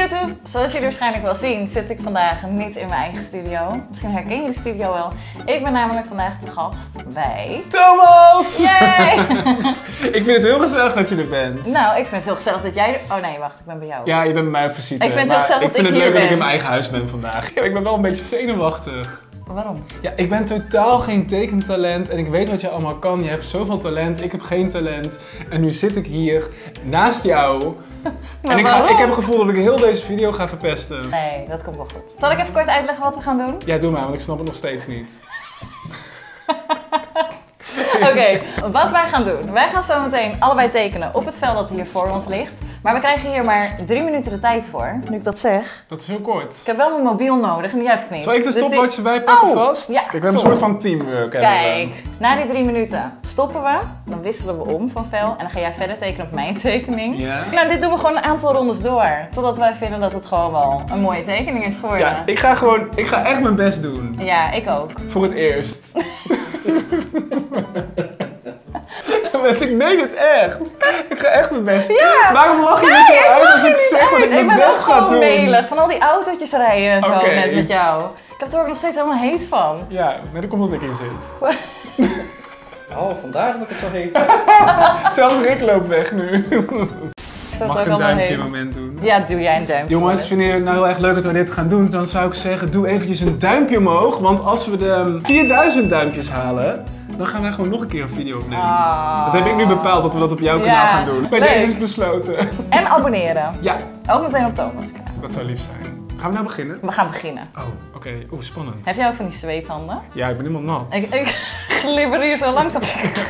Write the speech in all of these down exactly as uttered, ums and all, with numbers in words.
YouTube, zoals jullie waarschijnlijk wel zien, zit ik vandaag niet in mijn eigen studio. Misschien herken je de studio wel. Ik ben namelijk vandaag de gast bij... Thomas! Yay! Ik vind het heel gezellig dat je er bent. Nou, ik vind het heel gezellig dat jij er... Oh nee, wacht, ik ben bij jou. Ja, je bent bij mij op visite. Ik vind het heel gezellig ik dat vind ik het hier leuk dat ik ben. in mijn eigen huis ben vandaag. Ja, ik ben wel een beetje zenuwachtig. Waarom? Ja, ik ben totaal geen tekentalent en ik weet wat je allemaal kan. Je hebt zoveel talent, ik heb geen talent. En nu zit ik hier naast jou. En ik, ga, ik heb het gevoel dat ik heel deze video ga verpesten. Nee, dat komt wel goed. Zal ik even kort uitleggen wat we gaan doen? Ja, doe maar, want ik snap het nog steeds niet. Oké, okay, wat wij gaan doen. Wij gaan zo meteen allebei tekenen op het vel dat hier voor ons ligt. Maar we krijgen hier maar drie minuten de tijd voor, nu ik dat zeg. Dat is heel kort. Ik heb wel mijn mobiel nodig en die heb ik niet. Zal ik de Dus stopwatch die... erbij pakken oh, vast? Ja, Kijk, we hebben een soort van teamwork. Kijk, na die drie minuten stoppen we, dan wisselen we om van vel en dan ga jij verder tekenen op mijn tekening. Ja. Nou, dit doen we gewoon een aantal rondes door, totdat wij vinden dat het gewoon wel een mooie tekening is geworden. Ja, ik ga gewoon, ik ga echt mijn best doen. Ja, ik ook. Voor het eerst. Ik meen het echt. Ik ga echt mijn best doen. Ja. Waarom lach je Nee, me zo ik uit lach als ik niet zeg dat uit. ik mijn ben best ook ga gewoon doen? melig van al die autootjes rijden en zo Oké. net met jou. Ik heb er ook nog steeds helemaal heet van. Ja, maar dat komt omdat ik in zit. Oh, vandaar dat ik het zo heet. Zelfs Rick loopt weg nu. Ik Mag ik een duimpje moment doen? Ja, doe jij een duimpje. Jongens, vinden jullie het nou heel erg leuk dat we dit gaan doen? Dan zou ik zeggen, doe eventjes een duimpje omhoog. Want als we de vierduizend duimpjes halen, dan gaan wij gewoon nog een keer een video opnemen. Ah. Dat heb ik nu bepaald dat we dat op jouw Ja, kanaal gaan doen. Bij leuk. deze is besloten. En abonneren. Ja, Ook meteen op Thomas kanaal. dat zou lief zijn. Gaan we nou beginnen? We gaan beginnen. Oh, oké. Oeh, spannend. Heb jij ook van die zweethanden? Ja, ik ben helemaal nat. Ik, ik glibber hier zo langzaam.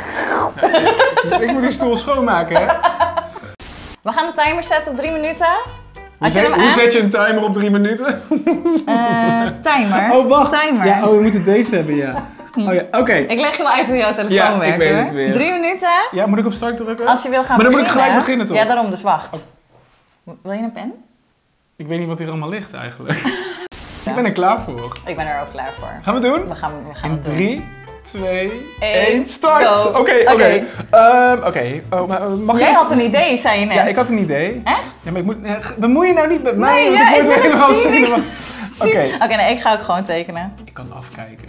Ik moet die stoel schoonmaken, hè? We gaan de timer zetten op drie minuten. Hoe, Als je zet, hem hoe aan... zet je een timer op drie minuten? Uh, timer. Oh, wacht. Timer. Ja, oh, we moeten deze hebben, ja. Oh ja, oké. Ik leg je wel uit hoe jouw telefoon Ja, ik werkt, weet hoor. het weer. Drie minuten. Ja, moet ik op start drukken? Als je wil gaan Maar dan moet beginnen. ik gelijk beginnen, toch? Ja, daarom, dus wacht. Wil je een pen? Ik weet niet wat hier allemaal ligt, eigenlijk. Ik ben er klaar voor. Ik ben er ook klaar voor. Gaan we het doen? We gaan, we gaan In het doen. drie, twee, Eén, één, start! go. Oké, oké. Oké. Ehm, Oké, oh, maar, uh, mag Jij ik... had een idee, zei je net. Ja, ik had een idee. Echt? Ja, maar ik moet... nee, bemoei je nou niet met mij, Nee, want ja, ik ik word wil er helemaal het zien. zenuwachtig. Oké. Oké, nee, ik ga ook gewoon tekenen. Ik kan afkijken.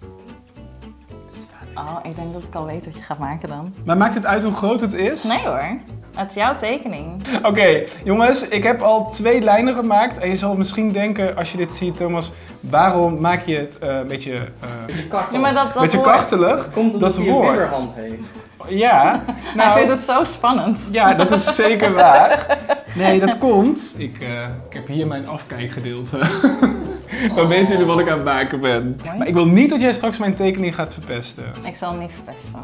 Oh, ik denk dat ik al weet wat je gaat maken dan. Maar maakt het uit hoe groot het is? Nee hoor, het is jouw tekening. Oké, jongens, ik heb al twee lijnen gemaakt. En je zal misschien denken, als je dit ziet, Thomas, waarom maak je het uh, een beetje... Uh, Beetje kartel. Ja, maar dat, dat beetje woord- kartelig? Dat komt omdat dat hij een woord. bibberhand heeft. Ja, Hij nou, vindt het zo spannend. ja, dat is zeker waar. Nee, dat komt. Ik, uh, ik heb hier mijn afkijkgedeelte. Dan weten jullie wat ik aan het maken ben. Maar ik wil niet dat jij straks mijn tekening gaat verpesten. Ik zal hem niet verpesten.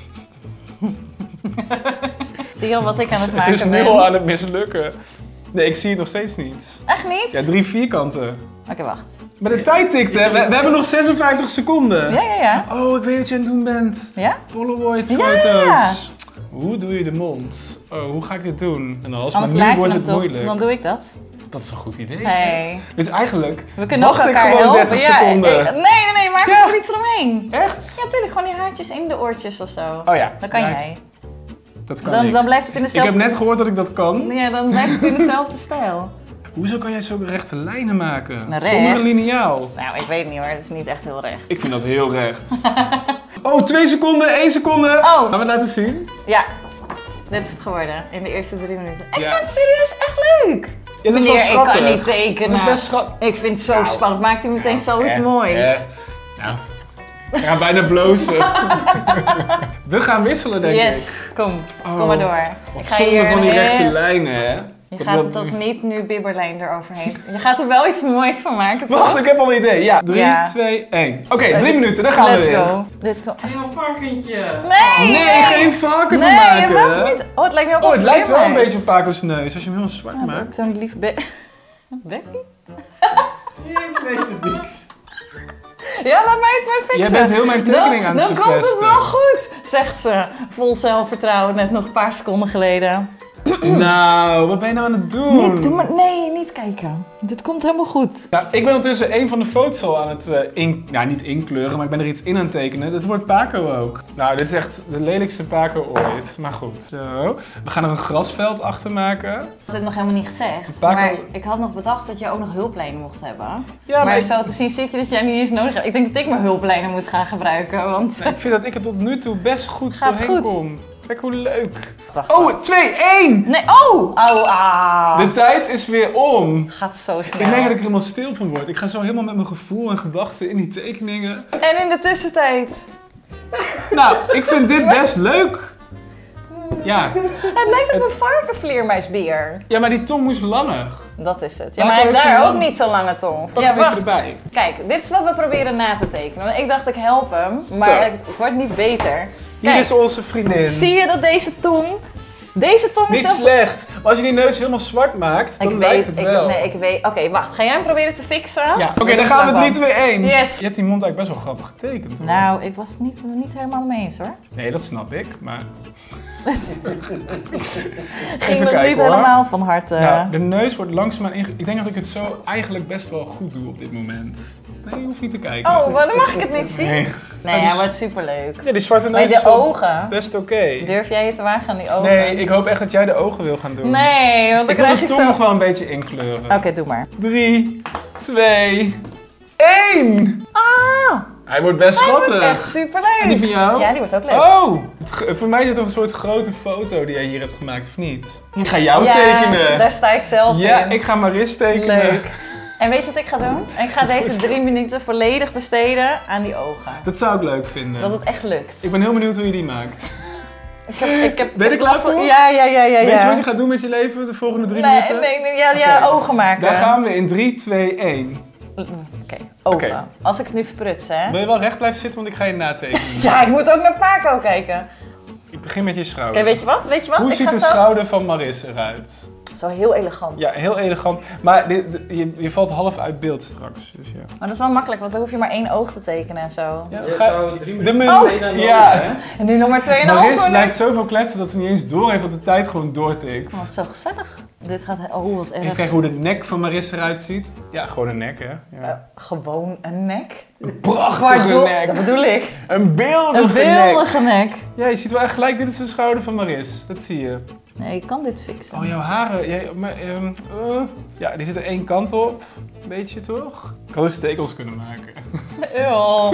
Zie je al wat ik aan het maken Het is nu ben? al aan het mislukken. Nee, ik zie het nog steeds niet. Echt niet? Ja, drie vierkanten. Oké, wacht. Maar de tijd tikt, hè? We, we hebben nog zesenvijftig seconden. Ja, ja, ja. Oh, ik weet wat je aan het doen bent. Ja? Polaroid-foto's. Ja. Hoe doe je de mond? Oh, hoe ga ik dit doen? En als, Anders maar nu laat je wordt hem het toch, moeilijk. dan doe ik dat. Dat is een goed idee. zeg. Hey. Dus eigenlijk We kunnen ook wacht ik elkaar gewoon helpen. dertig Ja, seconden. ik- nee, nee, nee, maak Ja. er iets eromheen. Echt? Ja, tuurlijk, gewoon die haartjes in de oortjes of zo. Oh ja. Dat kan Ja, jij. Dat kan Dan, ik. dan blijft het in Ik dezelfde... heb net gehoord dat ik dat kan. Ja, dan blijft het in dezelfde stijl. Hoezo kan jij zulke rechte lijnen maken? Recht? Zonder een liniaal. Nou, ik weet niet hoor, het is niet echt heel recht. Ik vind dat heel recht. Oh, twee seconden, één seconde. Oh. Gaan we het laten zien? Ja, dit is het geworden in de eerste drie minuten. Ik Ja. vind het serieus echt leuk. Ja, dat is wel Meneer, ik schattig. kan niet tekenen. Dat is best schattig. Ik vind het zo Nou, spannend. Maakt hij meteen zoiets Eh, moois. eh. Nou, ik ga bijna blozen. We gaan wisselen, denk ik. Yes, kom. Oh, Kom maar door. Wat Ik ga zonde hier van die een rechte heel- lijnen, hè? Je Dat- gaat dat- toch niet nu bibberlijn eroverheen. Je gaat er wel iets moois van maken, toch? Wacht, ik heb al een idee. Ja, drie, Ja. twee, één. Oké, drie minuten, daar gaan Let's we weer. go. Let's go. Hey, een varkentje. Nee, Nee, geen varken nee, van maken. het was niet... Oh, het lijkt me ook Oh, wel het lijkt wel een vleermuis. beetje op Paco's neus als je hem heel zwart Ja, maakt. zo'n lief be... Becky? Ik weet het niet. Ja, laat mij het maar fixen. Jij bent heel mijn tekening aan het Dan, dan komt het verpesten. wel goed, zegt ze. Vol zelfvertrouwen, net nog een paar seconden geleden. Nou, wat ben je nou aan het doen? Niet, doe maar, nee, niet dit kijken. Dit komt helemaal goed. Nou, ik ben ondertussen een van de foto's al aan het uh, in... Ja, niet inkleuren, maar ik ben er iets in aan het tekenen. Dat wordt Paco ook. Nou, dit is echt de lelijkste Paco ooit. Maar goed. Zo. We gaan er een grasveld achter maken. Ik had het nog helemaal niet gezegd, Paco... maar ik had nog bedacht dat je ook nog hulplijnen mocht hebben. Ja, maar maar ik... zo te zien zie ik dat jij niet eens nodig hebt. Ik denk dat ik mijn hulplijnen moet gaan gebruiken, want... Nee, ik vind dat ik er tot nu toe best goed Gaat doorheen goed. kom. Kijk hoe leuk. Wacht, Oh, wacht. twee één! Nee, oh! Oh, ah. De tijd is weer om. Gaat zo snel. Ik merk dat ik er helemaal stil van word. Ik ga zo helemaal met mijn gevoel en gedachten in die tekeningen. En in de tussentijd. Nou, ik vind dit best leuk. Ja. Het lijkt op een varkenvleermuisbeer. Ja, maar die tong moest langer. Dat is het. Ja, Laat maar hij ik heeft even daar ook lang- niet zo'n lange tong. Pak Ja, hem even wacht. erbij. Kijk, dit is wat we proberen na te tekenen. Want ik dacht ik help hem, Zo. maar het, het wordt niet beter. Hier Kijk, is onze vriendin. zie je dat deze tong... Deze tong is Niet zelfs... slecht. Maar als je die neus helemaal zwart maakt, dan Ik lijkt weet, het ik, wel. nee, ik weet. Oké, wacht. Ga jij hem proberen te fixen? Ja. Oké, dan gaan we drie, twee, één. Yes. Je hebt die mond eigenlijk best wel grappig getekend, hoor. Nou, ik was het niet, niet helemaal mee eens hoor. Nee, dat snap ik, maar... Ging Even het kijken, niet hoor. helemaal van harte. Nou, de neus wordt langzaamaan inge... Ik denk dat ik het zo eigenlijk best wel goed doe op dit moment. Nee, je hoeft niet te kijken. Oh, maar dan mag ik het niet zien. Nee. Nee, Maar die- hij wordt superleuk. Ja, die zwarte Maar neus de is wel ogen. best oké. Durf jij je te wagen aan die ogen? Nee, ik hoop echt dat jij de ogen wil gaan doen. Nee, want dan Ik wil krijg de je tong zo... nog wel een beetje inkleuren. Oké, doe maar. Drie, twee, één! Ah, Hij wordt best hij schattig. wordt echt superleuk. En die van jou? Ja, die wordt ook leuk. Oh! Het ge- voor mij is het toch een soort grote foto die jij hier hebt gemaakt, of niet? Ik ga jou ja, tekenen. daar sta ik zelf Ja, in. ik ga Maris tekenen. Leuk. En weet je wat ik ga doen? Ik ga deze drie minuten volledig besteden aan die ogen. Dat zou ik leuk vinden. Dat het echt lukt. Ik ben heel benieuwd hoe je die maakt. Ik heb, ik heb, Ben je ik er last klaar van- voor? Ja, ja, ja, ja. Weet ja. je wat je gaat doen met je leven de volgende drie nee, minuten? nee, nee, ja, ja, Oké. ogen maken. Daar gaan we in drie, twee, één. Oké, ogen. Oké. Als ik het nu verpruts, hè? Wil je wel recht blijven zitten, want ik ga je natekenen. Ja, ik moet ook naar Paco kijken. Ik begin met je Oké, schouder. weet je wat? Weet je wat? Hoe ik ziet ga de zo... schouder van Maris eruit? Zo heel elegant. Ja, heel elegant. Maar dit- dit- je, je valt half uit beeld straks. Dus ja. Maar dat is wel makkelijk, want dan hoef je maar één oog te tekenen en zo. Ja, Je ga- zou drie de minuten munt. geleden aan Ja. nodig, hè? En nu nog maar twee en een Maris half blijft zoveel kletsen dat ze niet eens door heeft dat de tijd gewoon doortikt. Oh, zo gezellig. Dit gaat... Oh, wat Even erg. kijken hoe de nek van Maris eruit ziet. Ja, gewoon een nek, hè? Eh, Ja. gewoon een nek? Een prachtige Pardon, nek. dat bedoel ik. Een beeldige, Een nek. beeldige nek. Ja, je ziet wel echt gelijk, dit is de schouder van Maris. Dat zie je. Nee, ik kan dit fixen. Oh, jouw haren. Jij, maar, ehm, eh, ja, die zitten één kant op. Beetje toch? Ik had ook stekels kunnen maken. Eeuw.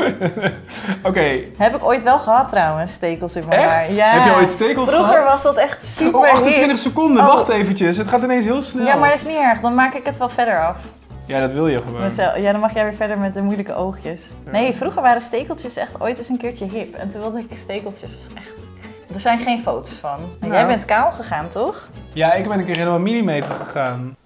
Oké. Heb ik ooit wel gehad trouwens, stekels in mijn haar. Echt? Ja. Heb je ooit stekels Vroeger gehad? was dat echt super Oh, hip. achtentwintig seconden. Oh. Wacht eventjes. Het gaat ineens heel snel. Ja, maar dat is niet erg. Dan maak ik het wel verder af. Ja, dat wil je gewoon. Dus, eh, ja, dan mag jij weer verder met de moeilijke oogjes. Nee, vroeger waren stekeltjes echt ooit eens een keertje hip. En toen wilde ik stekeltjes. Dat was echt... Er zijn geen foto's van. En Nou. Jij bent kaal gegaan, toch? Ja, ik ben een keer helemaal millimeter gegaan.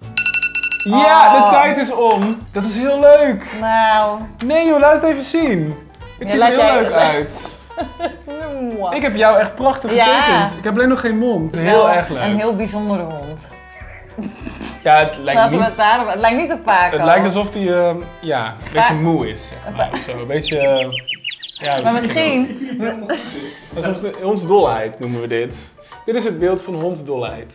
Ja, Oh. de tijd is om. Dat is heel leuk. Nou... Nee joh, laat het even zien. Het Ja, ziet er laat heel jij- leuk uit. Mwah. Ik heb jou echt prachtig Ja. getekend. Ik heb alleen nog geen mond. Het is Heel wel erg leuk. Een heel bijzondere hond. Ja, het lijkt Laten we niet... het daarop... Het lijkt niet op Paco. Het lijkt alsof hij uh, ja, een beetje Pa- moe is, zeg maar. Of zo. Een beetje... eh, ja, Maar misschien... Alsof de hondsdolheid noemen we dit. Dit is het beeld van hondsdolheid.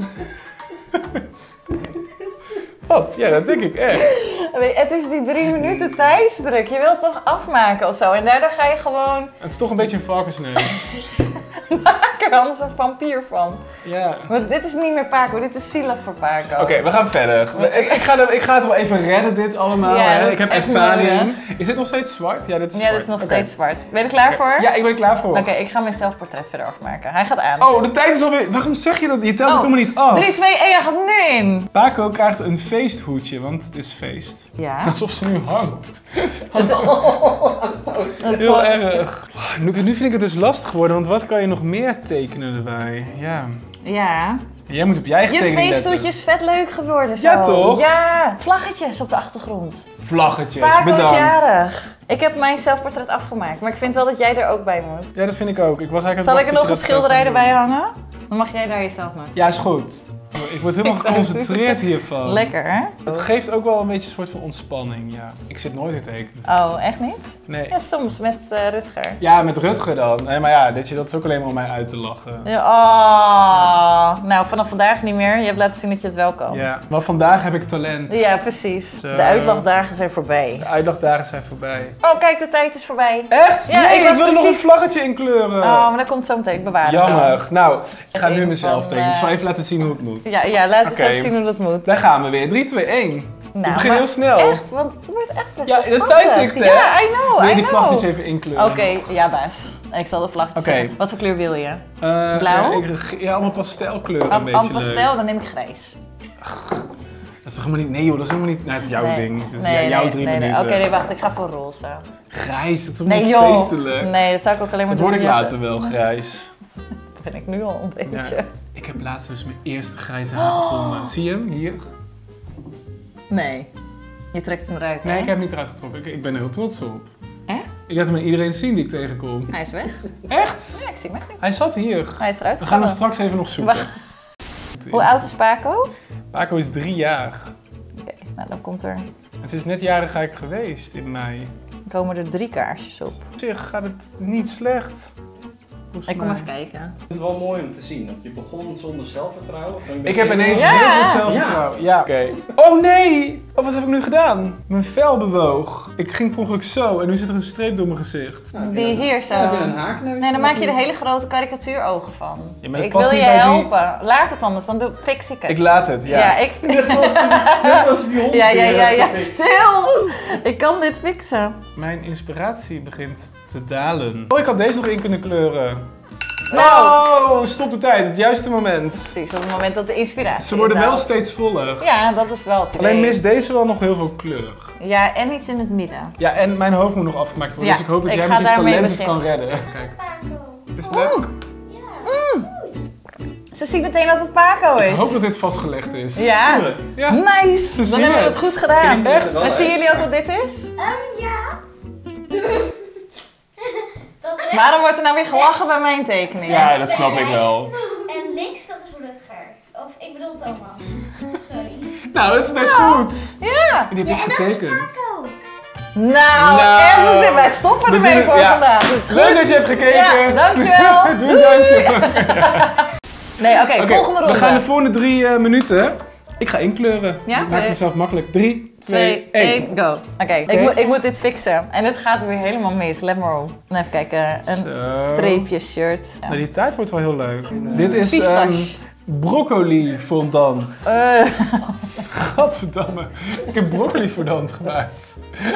Wat? Ja, dat denk ik echt. Weet je, Het is die drie minuten tijdsdruk. Je wilt toch afmaken of zo. En daardoor ga je gewoon Het is toch een beetje een varkensneus. maken er anders een vampier van. Ja. Want dit is niet meer Paco, dit is zielig voor Paco. Oké, we gaan verder. Ik, ik, ga er, ik ga het wel even redden, dit allemaal. Ja, hè. dat Ik heb is echt ervaring. nodig. Is dit nog steeds zwart? Ja, dit is Ja, zwart. dit is nog Oké. steeds zwart. Ben je er klaar voor? Ja, ik ben er klaar voor. Oké, ik ga mijn zelfportret verder afmaken. Hij gaat aan. Oh, de tijd is alweer... Waarom zeg je dat? Je telt Oh. ook helemaal niet af. drie, twee, één, hij gaat nu in. Paco krijgt een feesthoedje, want het is feest. Ja. Alsof ze nu hangt. Dat is Heel gewoon- erg. Nu, nu vind ik het dus lastig worden, want wat kan je nog meer tekenen erbij? Ja. Ja. Jij moet op je eigen Je tekening feesthoedje letten. is vet leuk geworden zo. Ja, toch? Ja. Vlaggetjes op de achtergrond. Vlaggetjes, Paco is bedankt. jarig. Ik heb mijn zelfportret afgemaakt, maar ik vind wel dat jij er ook bij moet. Ja, dat vind ik ook. Ik was eigenlijk Zal ik er wachten nog een tot je dat schilderij zelf erbij gaat doen. hangen? Dan mag jij daar jezelf maken. Ja, is goed. Ik word helemaal geconcentreerd hiervan. Lekker, hè? Het geeft ook wel een beetje een soort van ontspanning, ja. Ik zit nooit te tekenen. Oh, echt niet? Nee. Ja, soms met uh, Rutger. Ja, met Rutger dan. Nee, maar ja, dit, dat is ook alleen maar om mij uit te lachen. Ja, oh. Nou, vanaf vandaag niet meer. Je hebt laten zien dat je het wel kan. Ja, maar vandaag heb ik talent. Ja, precies. Zo. De uitlachdagen zijn voorbij. De uitdagdagen zijn voorbij. Oh, kijk, de tijd is voorbij. Echt? Ja, nee, ik ik, was wil er nog een precies- vlaggetje in kleuren. Oh, maar dat komt zo meteen. Bewaren. Jammer. Nou, ik ga Een nu mezelf van, tekenen. Ik zal eh, even laten zien hoe het moet. Ja, ja, laat eens Oké. even zien hoe dat moet. Daar gaan we weer. drie, twee, één. Nou, we beginnen maar heel snel. Echt, want het wordt echt best Ja, wel de schattig. tijd tikt, hè? Ja, I know, Wil je I die know. vlaggetjes even inkleuren? Oké, ja baas. Ik zal de vlaggetjes Oké. zeggen. Wat voor kleur wil je? Eh, Blauw? Ja, ik- ja, allemaal pastelkleuren een Am, beetje am pastel, leuk. dan neem ik grijs. Dat is toch helemaal niet... Nee joh, dat is helemaal niet... Nee, het is jouw Nee. ding. Het is nee, jouw nee, drie nee, nee. minuten. Oké, nee, wacht. Ik ga voor roze. Grijs, dat is toch Nee, niet joh. feestelijk? Nee, dat zou ik ook alleen maar Dat doen. word ik om je later te- wel, grijs. Dat ben ik nu al een beetje. Ja. Ik heb laatst dus mijn eerste grijze haar gevonden. Zie je hem? Hier? Nee. Je trekt hem eruit, Nee, hè? ik heb hem niet eruit getrokken. Ik, ik ben er heel trots op. Echt? Ik laat hem aan iedereen zien die ik tegenkom. Hij is weg. Echt? Ja, ik zie hem echt niet. Hij zat hier. Hij is eruit We gaan hem gevallen. straks even nog zoeken. Wacht. Hoe oud is Paco? Paco is drie jaar. Oké, nou dan komt er... Het is net jarig eigenlijk geweest in mei. Dan komen er drie kaarsjes op. Op zich gaat het niet slecht. Volgens Ik kom mij. even kijken. Het is wel mooi om te zien, dat je begon zonder zelfvertrouwen. Ik heb ineens Ja. heel veel zelfvertrouwen. Ja. Oké. Oh nee! Oh, wat heb ik nu gedaan? Mijn vel bewoog. Ik ging per ongeluk zo en nu zit er een streep door mijn gezicht. Die hier zo. Ja, heb je een haakneus? Nee, dan maak je er hele grote karikatuurogen van. Ja, maar dat Ik past wil je niet bij die- helpen. Laat het anders, dan doe, fix ik het. Ik laat het, ja. Ja, ik... Net zoals, net zoals die hond. Ja, ja, die, ja, eh, ja, gefixt. stil! Ik kan dit fixen. Mijn inspiratie begint te dalen. Oh, ik had deze nog in kunnen kleuren. Nou. Oh, stop de tijd. Het juiste moment. Precies, op het moment dat de inspiratie Ze worden wel indaalt. steeds voller. Ja, dat is wel het idee. Alleen mist deze wel nog heel veel kleur. Ja, en iets in het midden. Ja, en mijn hoofd moet nog afgemaakt worden. Ja, Dus ik hoop dat ik jij ga met je daarmee talent het kan beginnen. redden. Kijk. Is het leuk? Ze zien meteen dat het Paco is. Ik hoop dat dit vastgelegd is. Ja. Tuurlijk. Ja. Nice! Ze Dan zien hebben we het het. goed gedaan. Echt? Maar zien jullie ook wat dit is? Um, ja. Dat is rechts Waarom wordt er nou weer gelachen bij mijn tekening? Ja, dat snap ik wel. en links, dat is Rutger. Of ik bedoel Thomas. Sorry. Nou, het is best goed. Ja. Die heb Ja, ik en dat is getekend. Paco. Nou, Nou. en we zitten- wij stoppen We ermee doen- voor ja. vandaag. Het is goed. Leuk dat je hebt gekeken. Ja, dankjewel. Doei, Doei. dankjewel. Nee, oké, Oké, volgende ronde. we gaan de volgende drie eh, minuten. Ik ga inkleuren. Ja? Ik maak mezelf makkelijk. drie, twee, één. één, go. Oké, ik, moet- ik moet dit fixen. En dit gaat weer helemaal mis. Let maar op. Even kijken. Een Zo. streepje shirt. Ja. Nou, die tijd wordt wel heel leuk. Dit is ehm, Pistache. broccoli fondant. Eh, Gadverdamme. Ik heb broccoli fondant gemaakt.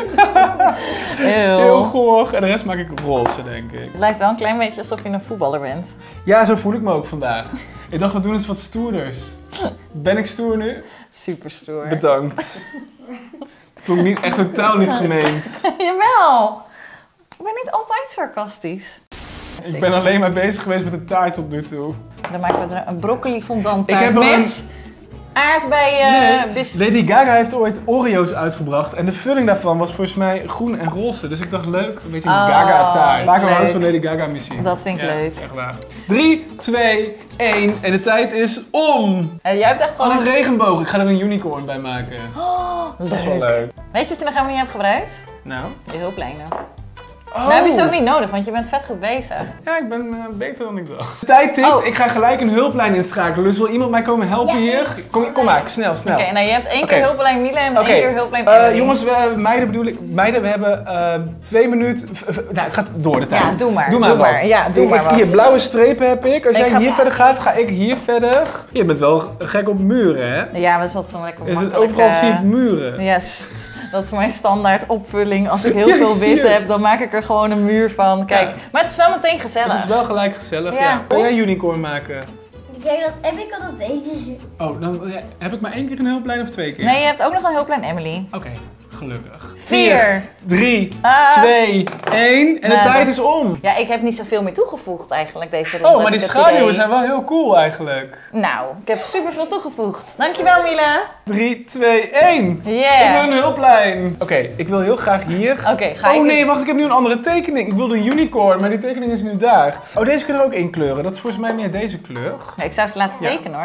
eeuw. Heel goor. En de rest maak ik roze, denk ik. Het lijkt wel een klein beetje alsof je een voetballer bent. Ja, zo voel ik me ook vandaag. Ik dacht, we doen eens wat stoerders. Ben ik stoer nu? Super stoer. Bedankt. Het klonk niet, echt totaal niet gemeend. Jawel. Ik ben niet altijd sarcastisch. Ik ben alleen maar bezig geweest met de taart tot nu toe. Dan maken we er een broccoli fondant Ik taart heb al met aardbeien, Nee, bis- Lady Gaga heeft ooit Oreo's uitgebracht en de vulling daarvan was volgens mij groen en roze. Dus ik dacht leuk, een beetje een Oh, Gaga taart. Vaak leuk. houdt van Lady Gaga muziek. Dat vind ik Ja, leuk. dat is echt waar. drie, twee, één en de tijd is om. En jij hebt echt Oh, gewoon een regenboog. Ik ga er een unicorn bij maken. Oh, Dat is wel leuk. Weet je wat je nog helemaal niet hebt gebruikt? Nou. Je hulplijnen. Oh. Nou heb je ze ook niet nodig, want je bent vet goed bezig. Ja, ik ben eh, beter dan ik dacht. De tijd tikt, Oh. ik ga gelijk een hulplijn inschakelen. Dus wil iemand mij komen helpen Ja, hier? Kom, kom maar, snel, snel. Oké, nou je hebt één Oké. keer hulplijn Miele en Oké, één keer hulplijn eh, Emily. jongens, we, meiden bedoel ik, meiden, we hebben eh, twee minuten, v- v- nou het gaat door de tijd. Ja, doe maar. Doe maar doe wat. maar. Ja, doe Ik- maar ik- wat. Hier, blauwe strepen heb ik. Als Ik jij ga hier pa- verder gaat, ga ik hier verder. Je bent wel gek op muren, hè? Ja, dat is wat zo lekker Is het, makkelijk. overal eh, zie ik muren. Ja, st- dat is mijn standaard opvulling. Als ik heel Ja, ik veel zie wit het. heb, dan maak ik er gewoon een muur van. Kijk, Ja. maar het is wel meteen gezellig. Het is wel gelijk gezellig, ja. Ja. Kan jij unicorn maken? Ik denk dat Emmy kan dat beter. Oh, dan ja, heb ik maar één keer een hulplijn of twee keer? Nee, je hebt ook nog een hulplijn Emily. Oké, gelukkig. Vier. drie, Ah. twee, één en de Nou, tijd dat- is om. Ja, ik heb niet zoveel meer toegevoegd eigenlijk deze ronde. Oh, maar die heb ik het schaduwen idee. zijn wel heel cool eigenlijk. Nou, ik heb super veel toegevoegd. Dankjewel, Mila. drie, twee, één. Yeah. Ik wil een hulplijn. Oké, ik wil heel graag hier. Oké, ga ik... Oh nee, wacht, ik heb nu een andere tekening. Ik wilde een unicorn, maar die tekening is nu daar. Oh, deze kunnen we ook inkleuren. Dat is volgens mij meer deze kleur. Ja, ik zou ze laten Ja. tekenen hoor.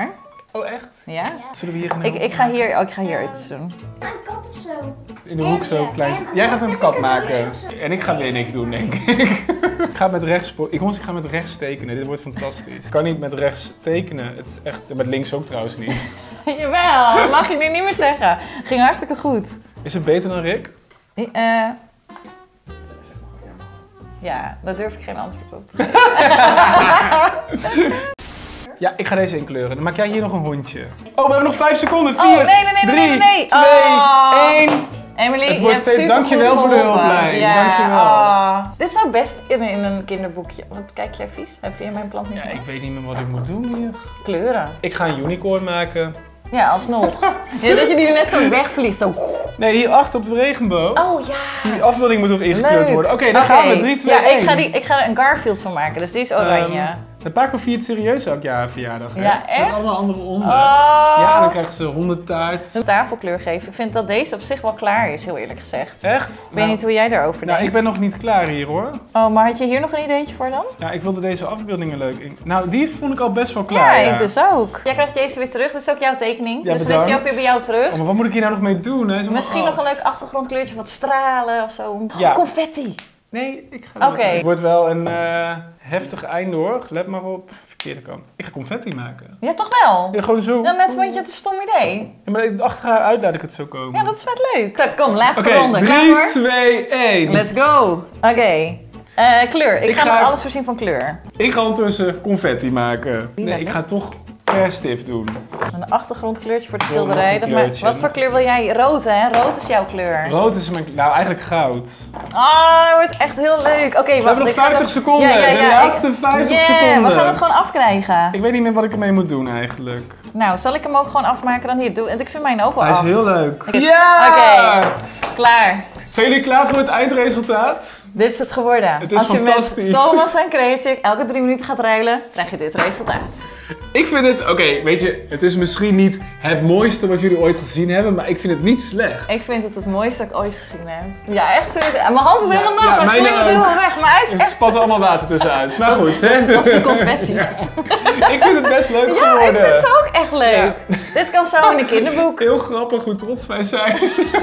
Oh, echt? Ja? Ja. Zullen we hier gaan Ik, ik ga hier, oh, ik ga hier iets doen. Een kat of zo. in de hoek zo En, klein. en- Jij gaat een kat en- maken. En ik ga weer niks doen, denk ik. Ik ga met rechts... Ik, jongens, ik ga met rechts tekenen. Dit wordt fantastisch. Ik kan niet met rechts tekenen. Het is echt... Met links ook trouwens niet. Jawel, dat mag je nu niet meer zeggen. Ging hartstikke goed. Is het beter dan Rick? Eh, ja, daar durf ik geen antwoord op te geven. Ja, ik ga deze inkleuren. Dan maak jij hier nog een hondje. Oh, we hebben nog vijf seconden. Vier, Oh, nee, nee, nee, nee, drie, nee, nee. twee, Oh. één. Emily, Het je wordt hebt steeds- supergoed dankjewel voor de geholpen. hulplijn. Ja, Dankjewel. oh. Dit zou best in, in een kinderboekje. Wat kijk jij vies? Heb je in mijn plant niet Ja, meer? ik weet niet meer wat ik moet doen hier. Kleuren. Ik ga een unicorn maken. Ja, alsnog. Ja, dat je die net zo wegvliegt. Zo. Nee, hier achter op de regenboog. Oh ja. Die afbeelding moet nog ingekleurd Leuk. worden. Oké, dan Oké. gaan we. drie, twee, Ja, één. ik ga, die, ik ga er een Garfield van maken, dus die is oranje. Ehm, de Paco viert serieus elk jaar verjaardag, hè? Ja, Met echt? allemaal andere honden. Oh. Ja, dan krijgen ze hondentaart. Een tafelkleur geven. Ik vind dat deze op zich wel klaar is, heel eerlijk gezegd. Echt? Ik weet niet hoe jij daarover denkt. Nou, ik ben nog niet klaar hier, hoor. Oh, maar had je hier nog een ideetje voor dan? Ja, ik wilde deze afbeeldingen leuk in. Nou, die vond ik al best wel klaar. Ja, ik dus ook. Jij krijgt deze weer terug. Dit is ook jouw tekening. Ja, dus dan is die ook bedankt. weer bij jou terug. Oh, maar wat moet ik hier nou nog mee doen? Hè? Is allemaal Misschien af. nog een leuk achtergrondkleurtje, wat stralen of zo. Ja. Confetti. Nee, ik ga Oké. Het wordt wel een eh, heftig einde, hoor. Let maar op. Verkeerde kant. Ik ga confetti maken. Ja, toch wel? Ja, gewoon zo. Dan net vond je het een stom idee. Ja, maar achter haar uit laat ik het zo komen. Ja, dat is vet leuk. Goed, kom, laatste Oké, ronde. Klaar drie, hoor? twee, één. Let's go. Oké. Eh, kleur. Ik, Ik ga, ga- nog alles voorzien van kleur. Ik ga ondertussen confetti maken. Wie Nee, ben ik ik? ga toch verfstift doen. Een achtergrondkleurtje voor de Nog een schilderij. Dat kleurtje. maar, wat voor kleur wil jij? Rood, hè? Rood is jouw kleur. Rood is mijn... Nou, eigenlijk goud. Ah, het wordt echt heel leuk. Oké, We wacht. hebben nog ik ga vijftig nog- seconden. Ja, ja, ja, De ik- laatste vijftig Yeah, seconden. we gaan het gewoon afkrijgen. Ik weet niet meer wat ik ermee moet doen eigenlijk. Nou, zal ik hem ook gewoon afmaken dan hier? Doe, want ik vind mijn ook wel Hij is af. heel leuk. Oké. Ja! Oké. Klaar. Zijn jullie klaar voor het eindresultaat? Dit is het geworden. Het is Als je fantastisch. met Thomas en Creative elke drie minuten gaat ruilen, krijg je dit resultaat. Ik vind het, oké, weet je, het is misschien niet het mooiste wat jullie ooit gezien hebben, maar ik vind het niet slecht. Ik vind het het mooiste dat ik ooit gezien heb. Ja, echt. serieus. Mijn hand is Ja, helemaal nat. ja, hij mijne glimt ook. helemaal weg. Maar hij is Er echt... spat allemaal water tussenuit. Maar goed, hè? Dat is die confetti. Ja, Ik vind het best leuk ik geworden. vind het ook echt leuk. Dit kan zo in een kinderboek. Heel grappig hoe trots wij zijn.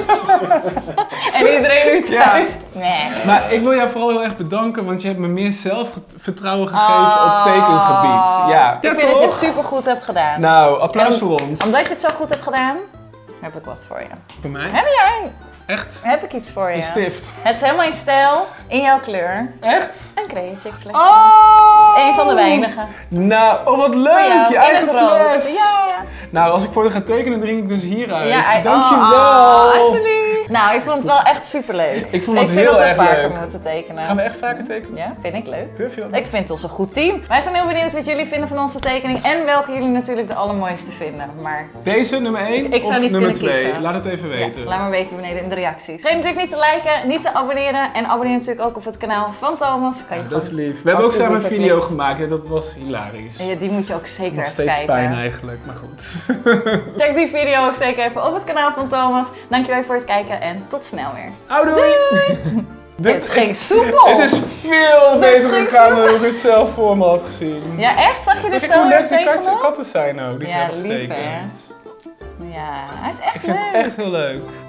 En iedereen nu Ja. thuis. Nee. Maar ik wil jou vooral heel erg bedanken, want je hebt me meer zelfvertrouwen gegeven Oh. op tekengebied. Ja, Ik ja vind dat je het toch? super goed hebt gedaan. Nou, applaus En- voor ons. Omdat je het zo goed hebt gedaan, heb ik wat voor je. Voor mij? Heb jij? Echt? Heb ik iets voor je? Een stift. Het is helemaal in stijl, in jouw kleur. Echt? Een Creative flesje. Oh! Eén van de weinigen. Nou, oh wat Voor leuk, jou, je in eigen het rood. fles. Ja. Nou, als ik voor je ga tekenen, drink ik dus hieruit. Ja, I- Dankjewel. Oh, oh, alsjeblieft. Nou, ik vond het wel echt superleuk. Ik vond het ik vind heel dat we erg vaker leuk. moeten tekenen. Gaan we echt vaker tekenen? Ja, vind ik leuk. Durf je dat? Ik vind ons een goed team. Wij zijn heel benieuwd wat jullie vinden van onze tekening en welke jullie natuurlijk de allermooiste vinden. Maar Deze, nummer één Ik zou of niet nummer kunnen twee? kiezen. Laat het even weten. ja, laat maar weten beneden in de reacties. Vergeet natuurlijk niet te liken, niet te abonneren en abonneer natuurlijk ook op het kanaal van Thomas. Kan je Ja, dat is gewoon- lief. We hebben ook Als je samen een goed video klikt. gemaakt en dat was hilarisch. Ja, die moet je ook zeker Nog even steeds kijken. pijn eigenlijk, maar goed. Check die video ook zeker even op het kanaal van Thomas. Dankjewel voor het kijken en tot snel weer. Houdoe! Dit ging soepel. Het is veel beter ging gegaan dan ik het zelf voor me had gezien. Ja, echt? Zag je er Kijk zo hoe erg leuk die katten, tegenop? katten zijn ook, die ze Ja, hebben lief, getekend. hè? Ja, hij is echt Ik vind leuk. het echt heel leuk.